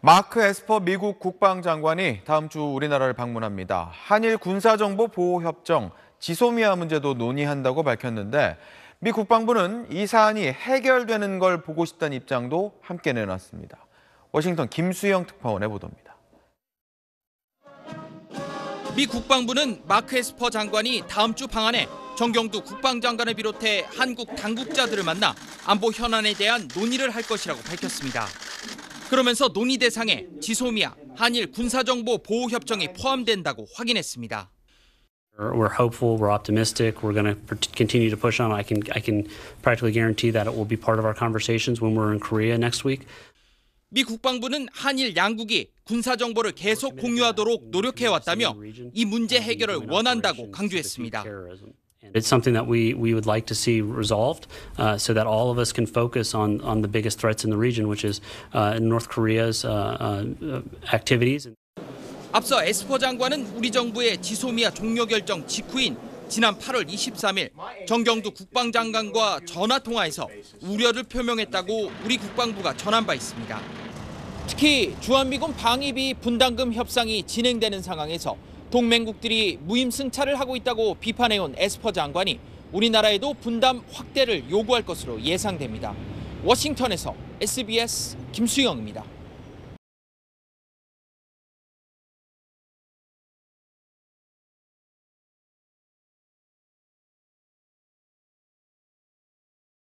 마크 에스퍼 미국 국방장관이 다음 주 우리나라를 방문합니다. 한일 군사정보 보호협정 지소미아 문제도 논의한다고 밝혔는데 미 국방부는 이 사안이 해결되는 걸 보고 싶다는 입장도 함께 내놨습니다. 워싱턴 김수영 특파원의 보도입니다. 미 국방부는 마크 에스퍼 장관이 다음 주 방한해 정경두 국방장관을 비롯해 한국 당국자들을 만나 안보 현안에 대한 논의를 할 것이라고 밝혔습니다. 그러면서 논의 대상에 지소미아, 한일 군사정보 보호협정이 포함된다고 확인했습니다. We're hopeful, we're optimistic, we're going to continue to push on. I can practically guarantee that it will be part of our conversations when we're in Korea next week. 미 국방부는 한일 양국이 군사정보를 계속 공유하도록 노력해왔다며 이 문제 해결을 원한다고 강조했습니다. It's something that we would like to see resolved so that all of us can focus on the biggest threats in the region, which is North Korea's activities. 앞서 에스퍼 장관은 우리 정부의 지소미아 종료 결정 직후인 지난 8월 23일 정경두 국방장관과 전화 통화에서 우려를 표명했다고 우리 국방부가 전한 바 있습니다. 특히 주한미군 방위비 분담금 협상이 진행되는 상황에서 동맹국들이 무임 승차를 하고 있다고 비판해온 에스퍼 장관이 우리나라에도 분담 확대를 요구할 것으로 예상됩니다. 워싱턴에서 SBS 김수영입니다.